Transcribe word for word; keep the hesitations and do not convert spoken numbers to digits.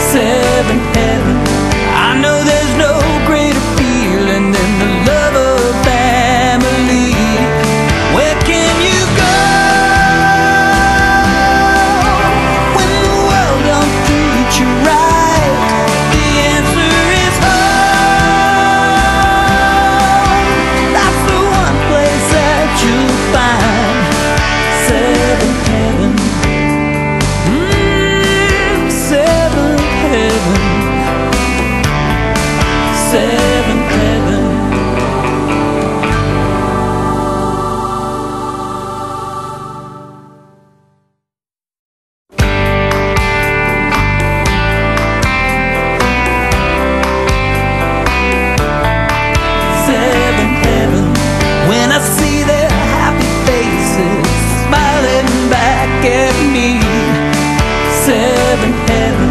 seventh heaven. I know there's no greater feeling than the love of family. Where can you go when the world don't treat you right? The answer is home. That's the one place that you'll find. Seventh heaven. Mm, seventh heaven. Seventh heaven. Seventh heaven. When I see their happy faces smiling back at me. Seventh heaven.